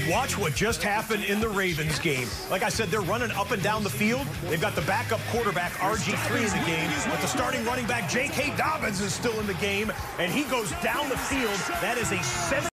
Watch what just happened in the Ravens game. Like I said, they're running up and down the field. They've got the backup quarterback, RG3, in the game, but the starting running back, J.K. Dobbins, is still in the game, and he goes down the field. That is a 7